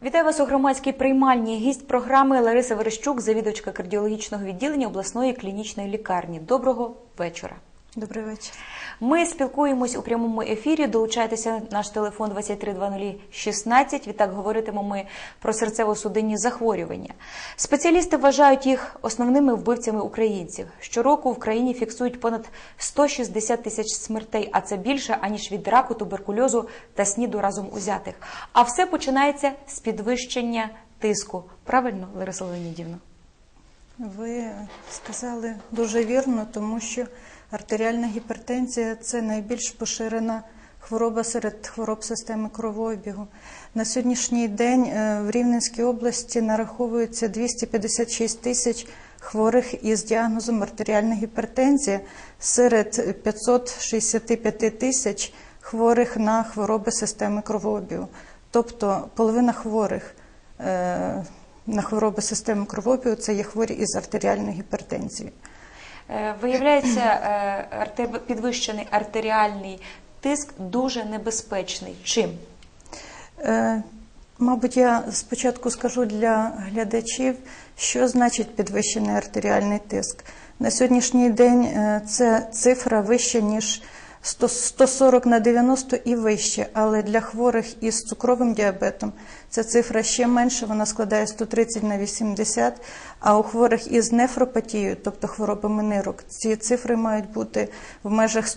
Вітаю вас у громадській приймальні. Гість програми Лариса Верещук, завідувачка кардіологічного відділення обласної клінічної лікарні. Доброго вечора. Добрий вечір. Ми спілкуємось у прямому ефірі. Долучайтеся, наш телефон 232016. Відтак говоритимемо ми про серцево-судинні захворювання. Спеціалісти вважають їх основними вбивцями українців. Щороку в країні фіксують понад 160 тисяч смертей, а це більше, аніж від раку, туберкульозу та СНІДу разом узятих. А все починається з підвищення тиску. Правильно, Лариса Леонідівна? Ви сказали дуже вірно, тому що артеріальна гіпертензія – це найбільш поширена хвороба серед хвороб системи кровообігу. На сьогоднішній день в Рівненській області нараховується 256 тисяч хворих із діагнозом артеріальна гіпертензія серед 565 тисяч хворих на хвороби системи кровообігу. Тобто половина хворих на хвороби системи кровообігу – це є хворі із артеріальною гіпертензією. Виявляється, підвищений артеріальний тиск дуже небезпечний. Чим? Мабуть, я спочатку скажу для глядачів, що значить підвищений артеріальний тиск. На сьогоднішній день це цифра вища, ніж 140/90 і вище, але для хворих із цукровим діабетом ця цифра ще менша, вона складає 130/80, а у хворих із нефропатією, тобто хворобами нирок, ці цифри мають бути в межах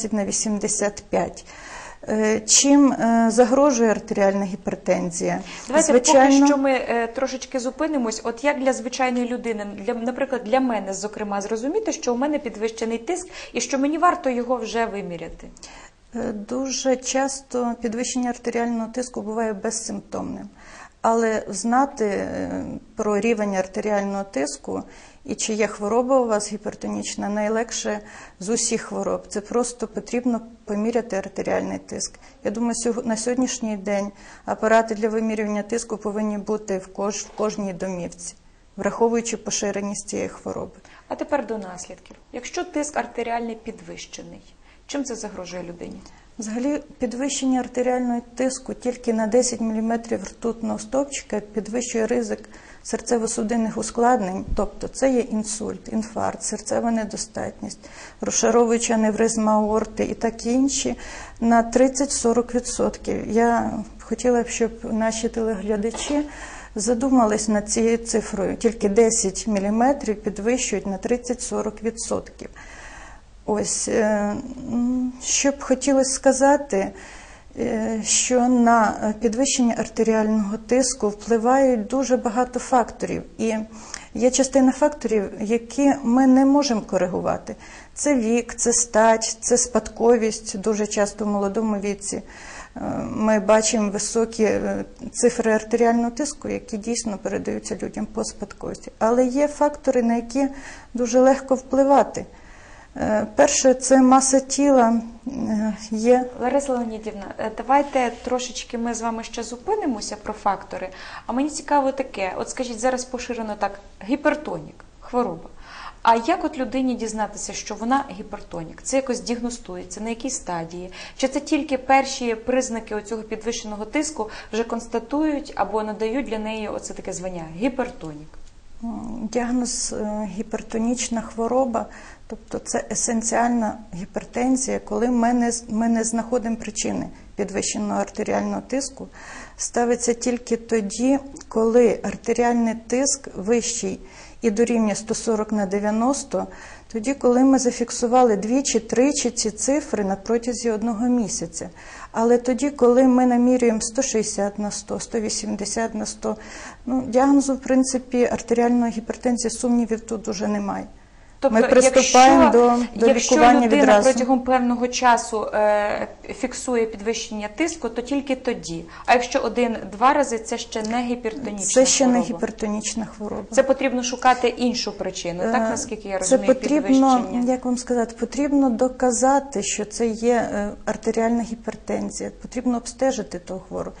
120/85. Чим загрожує артеріальна гіпертензія? Давайте поки що ми трошечки зупинимось. От як для звичайної людини, наприклад, для мене, зокрема, зрозуміти, що у мене підвищений тиск і що мені варто його вже виміряти? Дуже часто підвищення артеріального тиску буває безсимптомним. Але знати про рівень артеріального тиску і чи є хвороба у вас гіпертонічна найлегше з усіх хвороб. Це просто потрібно поміряти артеріальний тиск. Я думаю, на сьогоднішній день апарати для вимірювання тиску повинні бути в кожній домівці, враховуючи поширеність цієї хвороби. А тепер до наслідків. Якщо тиск артеріальний підвищений, чим це загрожує людині? Взагалі, підвищення артеріального тиску тільки на 10 мм ртутного стовпчика підвищує ризик серцево-судинних ускладнень, тобто це є інсульт, інфаркт, серцева недостатність, розшаровуюча аневризма аорти і такі інші на 30-40%. Я хотіла б, щоб наші телеглядачі задумались над цією цифрою. Тільки 10 мм підвищують на 30-40%. Ось, що б хотілося сказати, що на підвищення артеріального тиску впливають дуже багато факторів. І є частина факторів, які ми не можемо коригувати. Це вік, це стать, це спадковість, дуже часто в молодому віці. Ми бачимо високі цифри артеріального тиску, які дійсно передаються людям по спадковості. Але є фактори, на які дуже легко впливати. Перше, це маса тіла є. Лариса Леонідівна, давайте трошечки ми з вами ще зупинимося про фактори. А мені цікаво таке, от скажіть, зараз поширено так, гіпертонік, хвороба. А як от людині дізнатися, що вона гіпертонік? Це якось діагностується, на якій стадії? Чи це тільки перші признаки оцього підвищеного тиску вже констатують або надають для неї оце таке звання – гіпертонік? Діагноз гіпертонічна хвороба, тобто це есенціальна гіпертензія, коли ми не знаходимо причини підвищеного артеріального тиску, ставиться тільки тоді, коли артеріальний тиск вищий і дорівнює 140/90, тоді, коли ми зафіксували двічі-тричі ці цифри на протязі 1 місяця. Але тоді, коли ми намірюємо 160/100, 180/100, діагнозу, в принципі, артеріальної гіпертензії сумнівів тут уже немає. Тобто, ми приступаємо до лікування відразу. Якщо людина протягом певного часу фіксує підвищення тиску, то тільки тоді. А якщо 1-2 рази, це ще не гіпертонічна хвороба? Це ще не гіпертонічна хвороба. Це потрібно шукати іншу причину, так, наскільки я розумію, це потрібно, підвищення? як вам сказати, потрібно доказати, що це є артеріальна гіпертензія. Потрібно обстежити того хворого.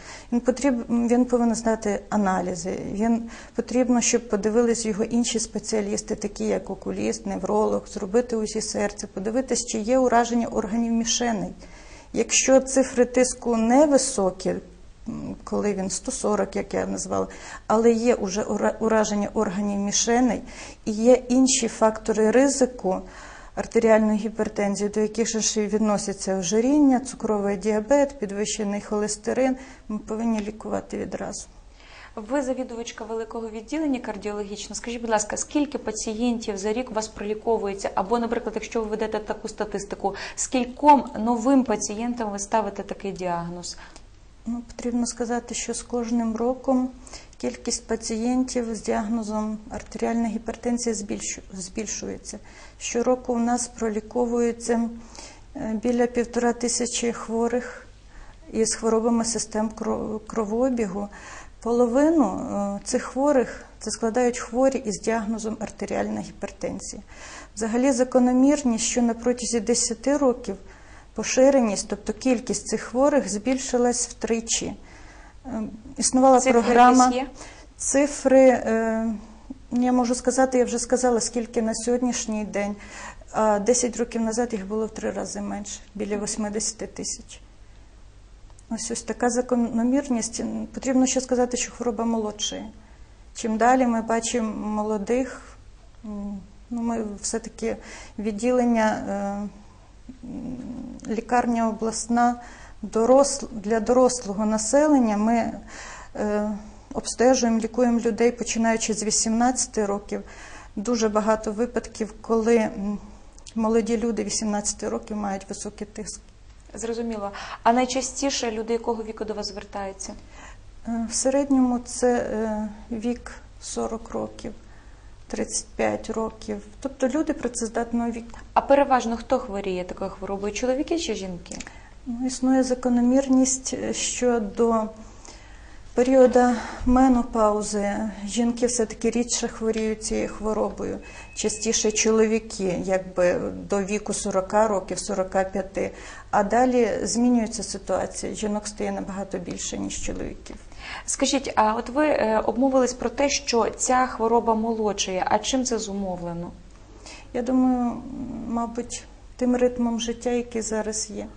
Він повинен здати аналізи. Потрібно, щоб подивились його інші спеціалісти, такі як окуліст, невролог, зробити УЗІ серця, подивитись, чи є ураження органів мішеней. Якщо цифри тиску невисокі, коли він 140, як я назвала, але є уже ураження органів мішеней і є інші фактори ризику артеріальної гіпертензії, до яких ж відносяться ожиріння, цукровий діабет, підвищений холестерин, ми повинні лікувати відразу. Ви завідувачка великого відділення кардіологічного. Скажіть, будь ласка, скільки пацієнтів за рік у вас проліковується? Або, наприклад, якщо ви ведете таку статистику, скільком новим пацієнтам ви ставите такий діагноз? Потрібно сказати, що з кожним роком кількість пацієнтів з діагнозом артеріальна гіпертензія збільшується. Щороку у нас проліковується біля 1500 хворих із хворобами систем кровообігу. Половину цих хворих це складають хворі із діагнозом артеріальна гіпертензія. Взагалі закономірність, що на протязі 10 років поширеність, тобто кількість цих хворих збільшилась втричі. Існувала програма. Цифри, я можу сказати, я вже сказала, скільки на сьогоднішній день. А 10 років назад їх було в 3 рази менше, біля 80 тисяч. Ось така закономірність. Потрібно ще сказати, що хвороба молодшає. Чим далі ми бачимо молодих, ми все-таки відділення, лікарня обласна для дорослого населення, ми обстежуємо, лікуємо людей, починаючи з 18 років. Дуже багато випадків, коли молоді люди 18 років мають високий тиск. Зрозуміло. А найчастіше люди якого віку до вас звертаються? В середньому це вік 40 років, 35 років. Тобто люди працездатного віку. А переважно хто хворіє такою хворобою? Чоловіки чи жінки? Існує закономірність, що до періоду менопаузи жінки все-таки рідше хворіють цією хворобою. Частіше чоловіки, якби до віку 40 років, 45. А далі змінюється ситуація. Жінок стає набагато більше, ніж чоловіків. Скажіть, а от ви обмовились про те, що ця хвороба молодшає. А чим це зумовлено? Я думаю, мабуть, тим ритмом життя, який зараз є.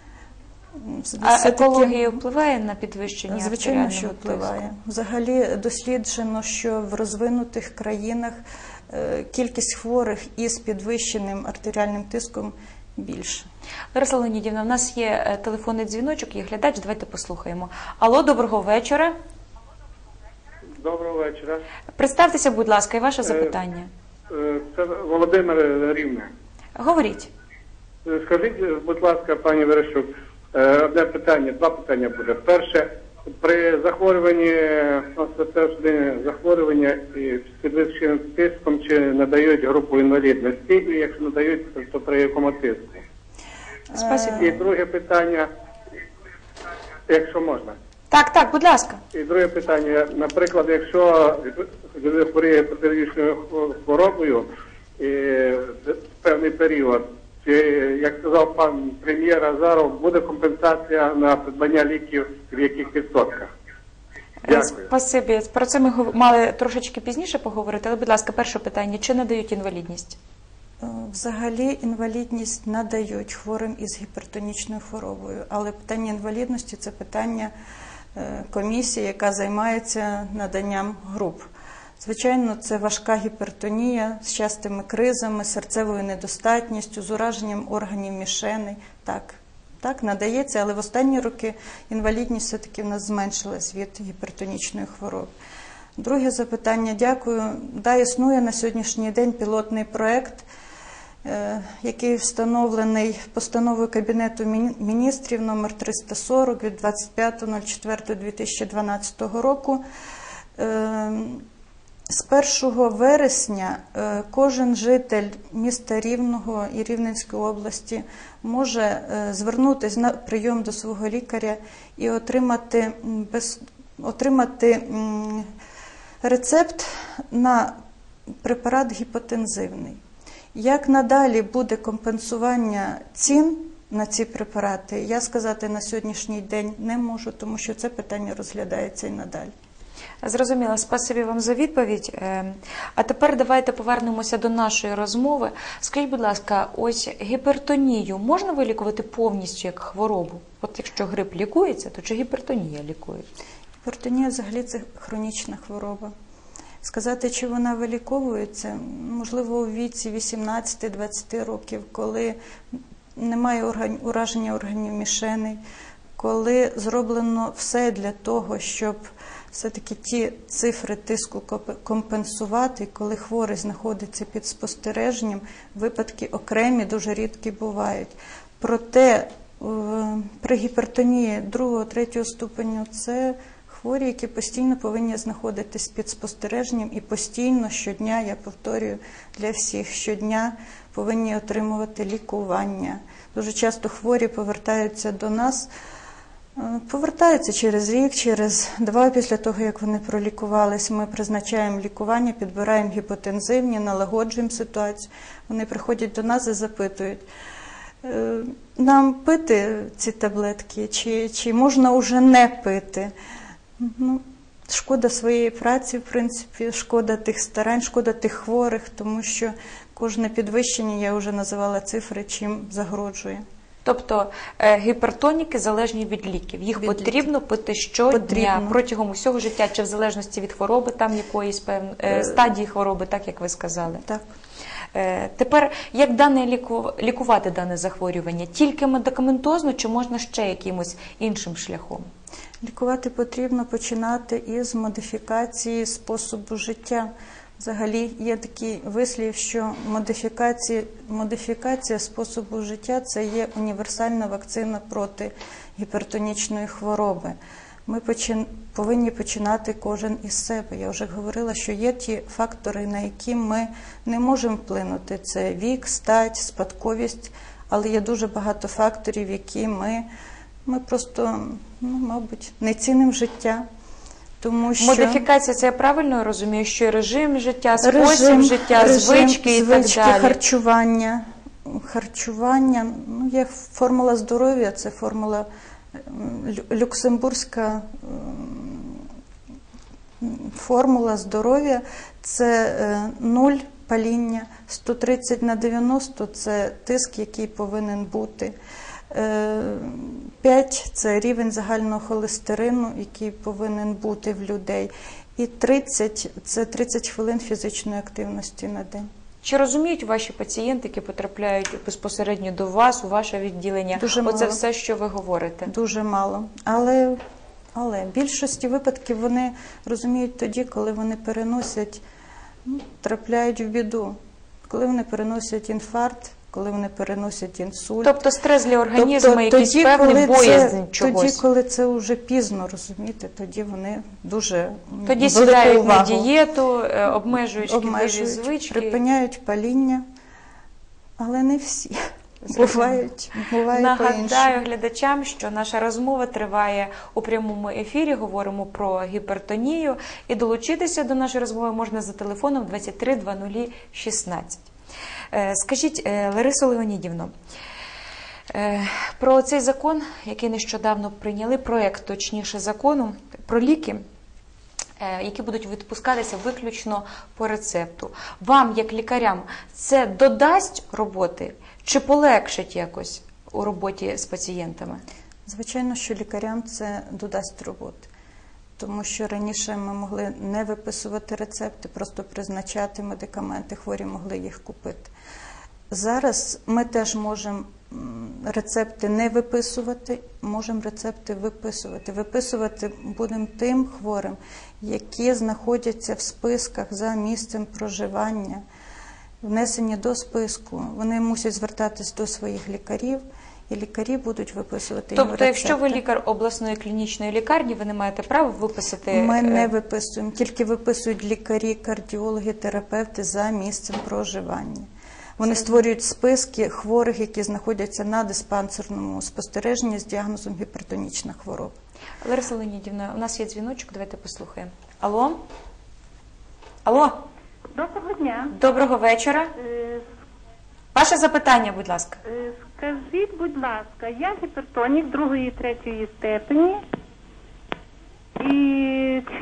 А екологія впливає на підвищення артеріального тиску? Звичайно, що впливає. Взагалі досліджено, що в розвинутих країнах кількість хворих із підвищеним артеріальним тиском більше. Лариса Леонідівна, у нас є телефонний дзвіночок, є глядач, давайте послухаємо. Алло, доброго вечора. Доброго вечора. Представтеся, будь ласка, і ваше запитання. Це Володимир Рівне. Говоріть. Скажіть, будь ласка, пані Верещук, одне питання, 2 питання буде. Перше, при захворюванні, захворювання і з підвищеним тиском, чи надають групу інвалідності, і якщо надають, то при якому тиску? І друге питання, якщо можна. Так, будь ласка. І друге питання, наприклад, якщо людина хворіє патологічною хворобою певний період, чи, як сказав пан прем'єр Азаров, буде компенсація на придбання ліків в яких відсотках? Дякую. Спасибі. Про це ми мали трошечки пізніше поговорити, але, будь ласка, перше питання. Чи надають інвалідність? Взагалі інвалідність надають хворим із гіпертонічною хворобою, але питання інвалідності – це питання комісії, яка займається наданням груп. Звичайно, це важка гіпертонія з частими кризами, серцевою недостатністю, з ураженням органів мішеней. Так, надається, але в останні роки інвалідність все-таки в нас зменшилась від гіпертонічної хвороби. Друге запитання, дякую. Да, існує на сьогоднішній день пілотний проєкт, який встановлений постановою Кабінету міністрів номер 340 від 25.04.2012 року. З 1 вересня кожен житель міста Рівного і Рівненської області може звернутися на прийом до свого лікаря і отримати рецепт на препарат гіпотензивний. Як надалі буде компенсування цін на ці препарати, я сказати на сьогоднішній день не можу, тому що це питання розглядається і надалі. Зрозуміло, спасибі вам за відповідь. А тепер давайте повернемося до нашої розмови. Скажіть, будь ласка, ось гіпертонію можна вилікувати повністю як хворобу? От якщо грип лікується, то чи гіпертонія лікується? Гіпертонія взагалі це хронічна хвороба. Сказати, чи вона виліковується, можливо, у віці 18-20 років, коли немає ураження органів мішеней, коли зроблено все для того, щоб все-таки ті цифри тиску компенсувати, коли хворий знаходиться під спостереженням, випадки окремі, дуже рідкі бувають. Проте при гіпертонії 2-3 ступеню це хворі, які постійно повинні знаходитись під спостереженням і постійно, щодня, я повторюю для всіх, щодня повинні отримувати лікування. Дуже часто хворі повертаються до нас, повертаються через рік, через 2 після того, як вони пролікувались. Ми призначаємо лікування, підбираємо гіпотензивні, налагоджуємо ситуацію. Вони приходять до нас і запитують, нам пити ці таблетки, чи можна вже не пити? Ну, шкода своєї праці, в принципі, шкода тих старань, шкода тих хворих, тому що кожне підвищення, я вже називала цифри, чим загрожує. Тобто гіпертоніки залежні від ліків. Їх потрібно пити щодня, протягом усього життя, чи в залежності від хвороби, там якоїсь певної стадії хвороби, так як ви сказали. Так. Тепер, як лікувати дане захворювання? Тільки медикаментозно, чи можна ще якимось іншим шляхом? Лікувати потрібно починати із модифікації способу життя. Взагалі є такий вислів, що модифікація способу життя – це є універсальна вакцина проти гіпертонічної хвороби. Ми повинні починати кожен із себе. Я вже говорила, що є ті фактори, на які ми не можемо вплинути. Це вік, стать, спадковість, але є дуже багато факторів, які ми просто, мабуть, не цінимо життя. Тому що модифікація, це я правильно розумію, що режим життя, спосіб життя, звички і так далі? Харчування, є формула здоров'я, це формула люксембурзька формула здоров'я, це 0 паління, 130/90 – це тиск, який повинен бути. 5 – це рівень загального холестерину, який повинен бути в людей. І 30 – це 30 хвилин фізичної активності на день. Чи розуміють ваші пацієнти, які потрапляють безпосередньо до вас, у ваше відділення, оце все, що ви говорите? Дуже мало. Але в більшості випадків вони розуміють тоді, коли вони переносять, трапляють в біду, коли вони переносять інфаркт, коли вони переносять інсульт. Тобто стрес для організму, якийсь певний боязнь чогось. Тоді, коли це вже пізно, розумієте, тоді вони дуже тоді сідають на дієту, обмежують шкідливі звички. Припиняють паління, але не всі. Буває по-іншому. Нагадаю глядачам, що наша розмова триває у прямому ефірі, говоримо про гіпертонію, і долучитися до нашої розмови можна за телефоном 23 00 16. Скажіть, Ларисо Леонідівно, про цей закон, який нещодавно прийняли, проєкт, точніше, закону про ліки, які будуть відпускатися виключно по рецепту. Вам, як лікарям, це додасть роботи чи полегшить якось у роботі з пацієнтами? Звичайно, що лікарям це додасть роботи. Тому що раніше ми могли не виписувати рецепти, просто призначати медикаменти, хворі могли їх купити. Зараз ми теж можемо рецепти не виписувати, можемо рецепти виписувати. Виписувати будемо тим хворим, які знаходяться в списках за місцем проживання, внесені до списку. Вони мусять звертатись до своїх лікарів, і лікарі будуть виписувати їм рецепти. Тобто, якщо ви лікар обласної клінічної лікарні, ви не маєте права виписати? Ми не виписуємо, тільки виписують лікарі, кардіологи, терапевти за місцем проживання. Вони створюють списки хворих, які знаходяться на диспансерному спостереженні з діагнозом гіпертонічна хвороба. Лариса Леонідівна, у нас є дзвіночок, давайте послухаємо. Алло? Алло? Доброго дня. Доброго вечора. Ваше запитання, будь ласка. Скажіть, будь ласка, я гіпертонік 2-3 степені. І чи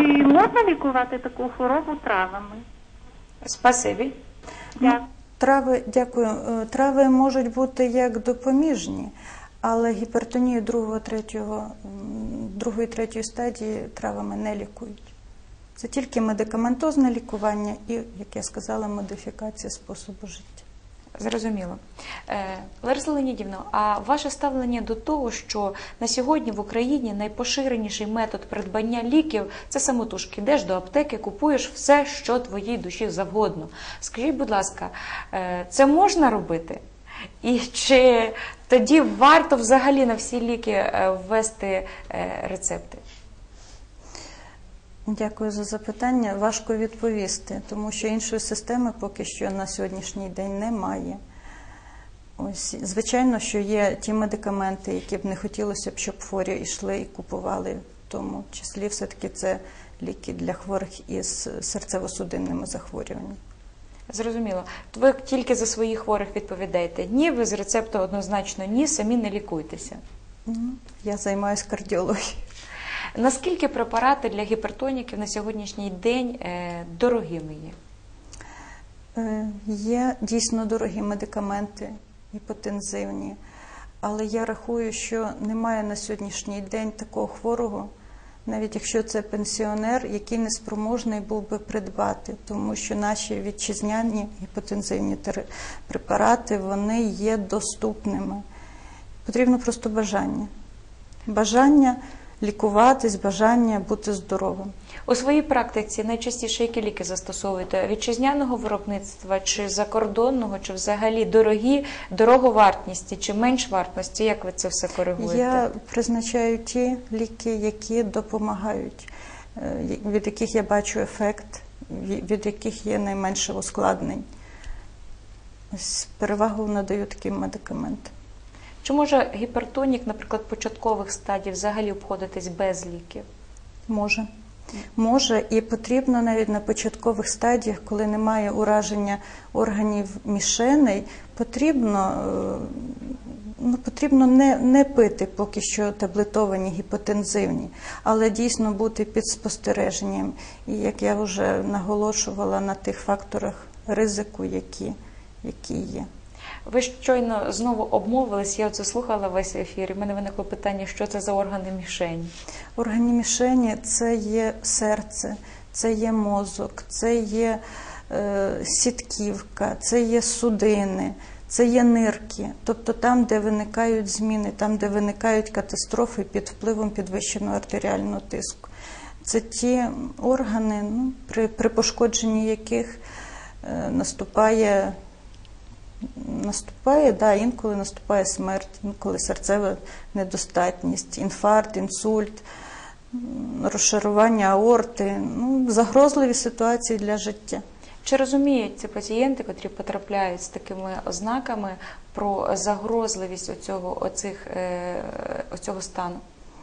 можна лікувати таку хворобу травами? Спасибі. Дякую. Дякую. Трави можуть бути як допоміжні, але гіпертонію другої, третьої стадії травами не лікують. Це тільки медикаментозне лікування і, як я сказала, модифікація способу життя. Зрозуміло. Лариса Леонідівна, а ваше ставлення до того, що на сьогодні в Україні найпоширеніший метод придбання ліків – це самотужки. Йдеш до аптеки, купуєш все, що твоїй душі завгодно. Скажіть, будь ласка, це можна робити? І чи тоді варто взагалі на всі ліки ввести рецепти? Дякую за запитання. Важко відповісти, тому що іншої системи поки що на сьогоднішній день немає. Ось, звичайно, що є ті медикаменти, які б не хотілося б, щоб хворі йшли і купували, в тому числі все-таки це ліки для хворих із серцево-судинними захворюваннями. Зрозуміло. Ви тільки за своїх хворих відповідаєте. Ні, ви з рецепту однозначно ні, самі не лікуйтеся. Я займаюся кардіологією. Наскільки препарати для гіпертоніків на сьогоднішній день дорогими є? Є дійсно дорогі медикаменти, гіпотензивні, але я рахую, що немає на сьогоднішній день такого хворого, навіть якщо це пенсіонер, який не спроможний був би придбати, тому що наші вітчизняні гіпотензивні препарати, вони є доступними. Потрібно просто бажання. Бажання лікуватись, бажання бути здоровим. У своїй практиці найчастіше які ліки застосовуєте? Вітчизняного виробництва, чи закордонного, чи взагалі дороговартісті, чи менш вартості? Як ви це все коригуєте? Я призначаю ті ліки, які допомагають, від яких я бачу ефект, від яких є найменше ускладнень. Ось перевагу надаю таким медикаментам. Чи може гіпертонік, наприклад, початкових стадій взагалі обходитись без ліків? Може. Може і потрібно навіть на початкових стадіях, коли немає ураження органів мішеней, потрібно не пити поки що таблетовані гіпотензивні, але дійсно бути під спостереженням. І як я вже наголошувала на тих факторах ризику, які є. Ви щойно знову обмовились, я оце слухала весь ефір, і в мене виникло питання, що це за органи мішені? Органи мішені – це є серце, це є мозок, це є сітківка, це є судини, це є нирки. Тобто там, де виникають зміни, там, де виникають катастрофи під впливом підвищеного артеріального тиску. Це ті органи, при пошкодженні яких інколи наступає смерть, інколи серцева недостатність, інфаркт, інсульт, розшарування аорти, загрозливі ситуації для життя. Чи розуміють ці пацієнти, котрі потрапляють з такими ознаками, про загрозливість оцього стану?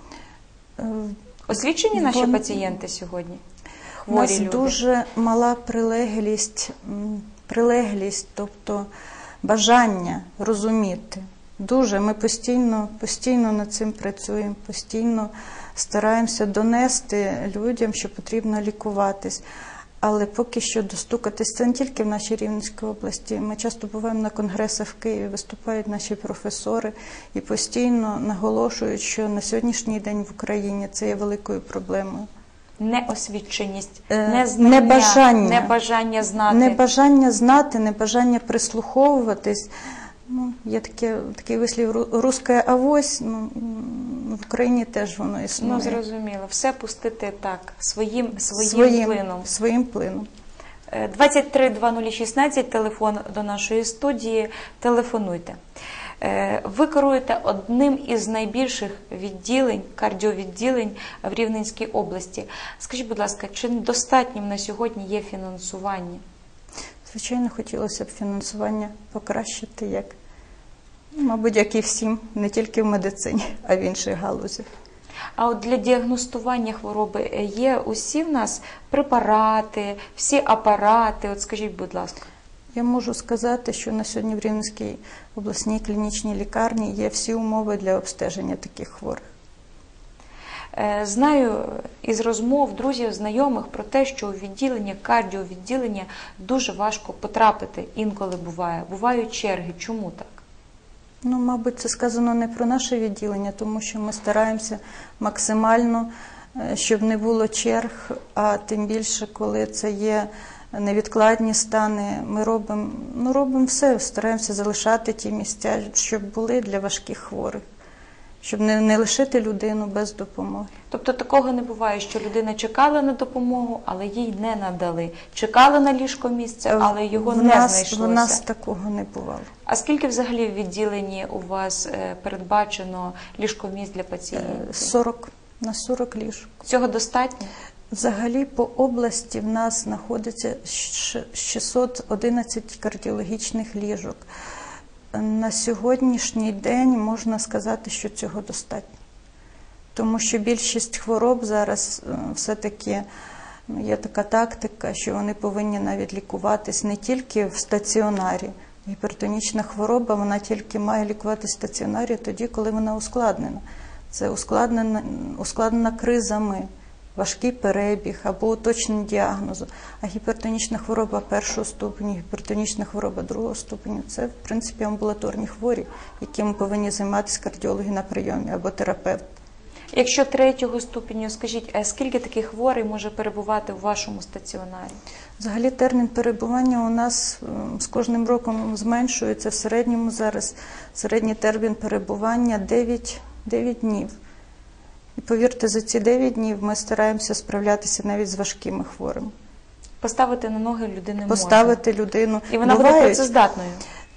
Освічені наші пацієнти сьогодні? У нас Хворі люди? дуже мала прилеглість, тобто бажання розуміти. Дуже. Ми постійно над цим працюємо, постійно стараємося донести людям, що потрібно лікуватись. Але поки що достукатись, це не тільки в нашій Рівненській області. Ми часто буваємо на конгресах в Києві, виступають наші професори і постійно наголошують, що на сьогоднішній день в Україні це є великою проблемою. Неосвіченість, незнання, небажання знати. Небажання знати, небажання прислуховуватись. Є такий вислів «русская авось», в Україні теж воно існує. Зрозуміло. Все пустити так, своїм плином. Своїм плином. 23-00-16, телефон до нашої студії. Телефонуйте. Ви керуєте одним із найбільших відділень, кардіовідділень в Рівненській області. Скажіть, будь ласка, чи достатнім на сьогодні є фінансування? Звичайно, хотілося б фінансування покращити, мабуть, як і всім, не тільки в медицині, а в інших галузях. А от для діагностування хвороби є усі в нас препарати, всі апарати? От скажіть, будь ласка. Я можу сказати, що на сьогодні в Рівненській обласній клінічній лікарні є всі умови для обстеження таких хворих. Знаю із розмов друзів, знайомих про те, що у відділення, кардіовідділення дуже важко потрапити, інколи буває. Бувають черги. Чому так? Ну, мабуть, це сказано не про наше відділення, тому що ми стараємося максимально, щоб не було черг, а тим більше, коли це є невідкладні стани, ми робимо все, стараємося залишати ті місця, щоб були для важких хворих, щоб не лишити людину без допомоги. Тобто такого не буває, що людина чекала на допомогу, але їй не надали. Чекала на ліжко місце, але його не знайшлося. В нас такого не бувало. А скільки взагалі в відділенні у вас передбачено ліжкомісць для пацієнтів? На 40 ліжок. Цього достатньо? Взагалі по області в нас знаходиться 611 кардіологічних ліжок. На сьогоднішній день можна сказати, що цього достатньо. Тому що більшість хвороб зараз все-таки є така тактика, що вони повинні навіть лікуватись не тільки в стаціонарі. Гіпертонічна хвороба, вона тільки має лікуватись в стаціонарі тоді, коли вона ускладнена. Це ускладнена кризами, важкий перебіг або уточнення діагнозу. А гіпертонічна хвороба першого ступеню, гіпертонічна хвороба другого ступеню – це, в принципі, амбулаторні хворі, якими повинні займатися кардіологи на прийомі або терапевт. Якщо третього ступеню, скажіть, а скільки таких хворих може перебувати у вашому стаціонарі? Взагалі термін перебування у нас з кожним роком зменшується. В середньому зараз середній термін перебування 9 днів. І повірте, за ці 9 днів ми стараємося справлятися навіть з важкими хворими. Поставити на ноги людини Поставити людину. І вона буде працездатною?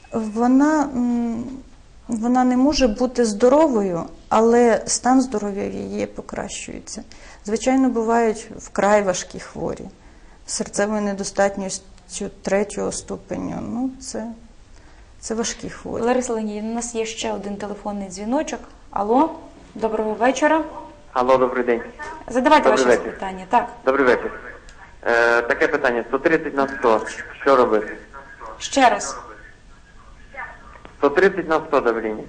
Вона не може бути здоровою, але стан здоров'я її покращується. Звичайно, бувають вкрай важкі хворі. Серцевою недостатністю 3-го ступеню. Ну, це важкі хворі. Лариса Леонідівна, у нас є ще один телефонний дзвіночок. Алло, доброго вечора. Алло, добрий день. Задавайте Добрий ваші вечір. запитання. Так. Добрий вечір. Таке питання. 130 на 100. Що робити? Ще раз. 130 на 100 давлення.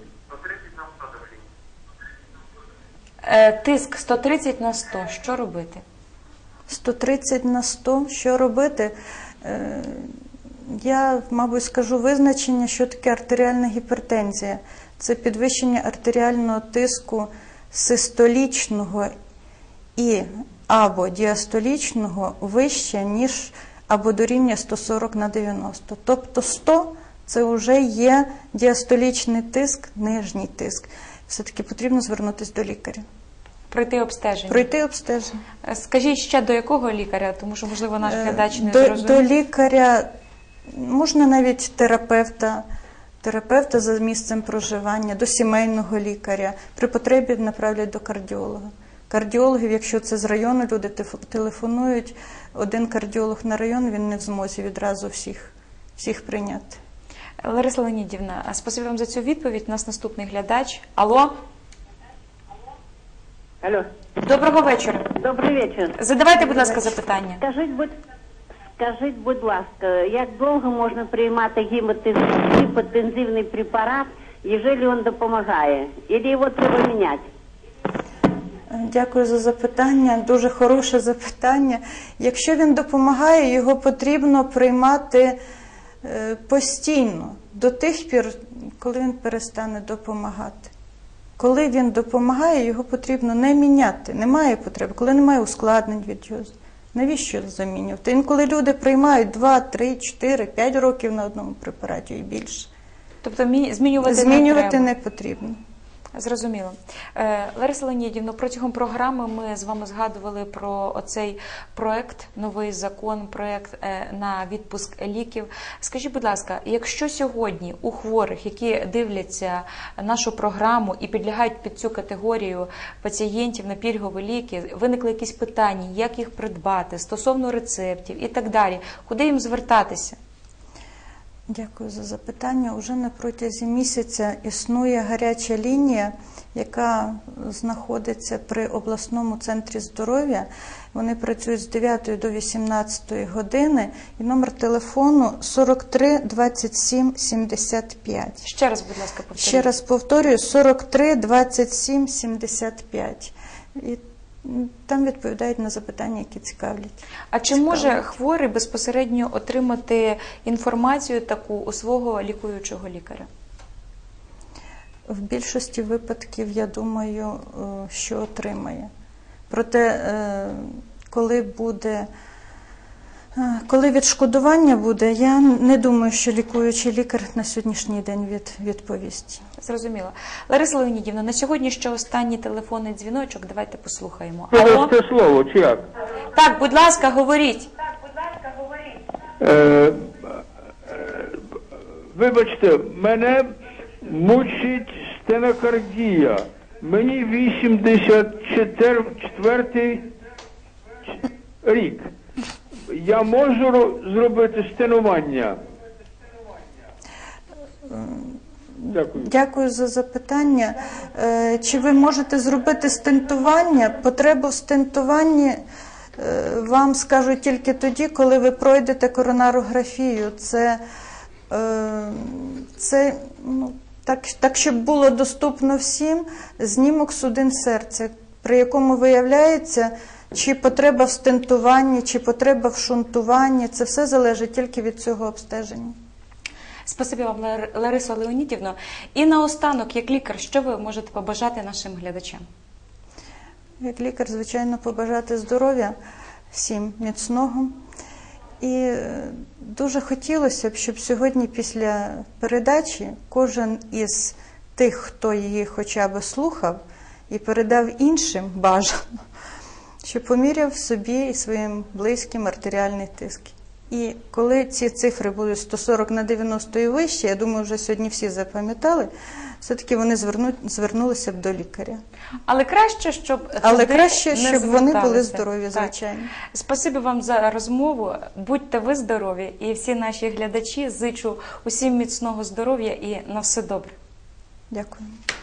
Тиск 130 на 100. Що робити? 130 на 100. Що робити? Я, мабуть, скажу визначення, що таке артеріальна гіпертензія. Це підвищення артеріального тиску систолічного або діастолічного вище, ніж або до рівня 140 на 90. Тобто 100 – це вже є діастолічний тиск, нижній тиск. Все-таки потрібно звернутися до лікаря. Пройти обстеження. Пройти обстеження. Скажіть ще до якого лікаря, тому що, можливо, наш глядач не зрозумів. До лікаря, можна навіть терапевта за місцем проживання, до сімейного лікаря. При потребі направлять до кардіолога. Кардіологів, якщо це з району, люди телефонують, один кардіолог на район, він не в змозі відразу всіх прийняти. Лариса Леонідівна, спасибі вам за цю відповідь. У нас наступний глядач. Алло. Алло. Доброго вечора. Добрий вечір. Задавайте, будь ласка, запитання. Скажіть, будь ласка, як довго можна приймати гіпотензивний препарат, якщо він допомагає? Або його треба міняти? Дякую за запитання. Дуже хороше запитання. Якщо він допомагає, його потрібно приймати постійно, до тих пір, коли він перестане допомагати. Коли він допомагає, його потрібно не міняти, немає потреби, коли немає ускладнень від його. Навіщо замінювати? Інколи люди приймають 2, 3, 4, 5 років на одному препараті і більше. Тобто змінювати не потрібно. Зрозуміло. Лариса Леонідівна, протягом програми ми з вами згадували про оцей проект, новий закон, проект на відпуск ліків. Скажіть, будь ласка, якщо сьогодні у хворих, які дивляться нашу програму і підлягають під цю категорію пацієнтів на пільгові ліки, виникли якісь питання, як їх придбати, стосовно рецептів і так далі, куди їм звертатися? Дякую за запитання. Уже на протязі місяця існує гаряча лінія, яка знаходиться при обласному центрі здоров'я. Вони працюють з 9 до 18 години. І номер телефону 43 27 75. Ще раз, будь ласка, повторюйте. Ще раз повторюю, 43 27 75. І Там відповідають на запитання, які цікавлять. А чи може хворий безпосередньо отримати інформацію таку у свого лікуючого лікаря? В більшості випадків, я думаю, що отримає. Проте, коли відшкодування буде, я не думаю, що лікуючий лікар на сьогоднішній день відповість. Зрозуміло. Лариса Леонідівна, на сьогодні ще останній телефонний дзвіночок. Давайте послухаємо. Алло? Це слово, чи як? Так, будь ласка, говоріть. Вибачте, мене мучить стенокардія. Мені 84 рік. Я можу зробити стенування? Дякую. Дякую за запитання. Чи ви можете зробити стентування? Потребу в стентуванні вам скажуть тільки тоді, коли ви пройдете коронарографію. Так, щоб було доступно всім, знімок судин серця, при якому виявляється, чи потреба в стентуванні, чи потреба в шунтуванні. Це все залежить тільки від цього обстеження. Спасибі вам, Лариса Леонідівна. І наостанок, як лікар, що ви можете побажати нашим глядачам? Як лікар, звичайно, побажати здоров'я, всім міцного. І дуже хотілося б, щоб сьогодні після передачі кожен із тих, хто її хоча б слухав і передав іншим бажано, щоб поміряв собі і своїм близьким артеріальний тиск. І коли ці цифри будуть 140 на 90 і вище, я думаю, вже сьогодні всі запам'ятали, все-таки вони звернулися б до лікаря. Але краще, щоб вони були здорові, звичайно. Спасибі вам за розмову. Будьте ви здорові. І всі наші глядачі зичу усім міцного здоров'я і на все добре. Дякую.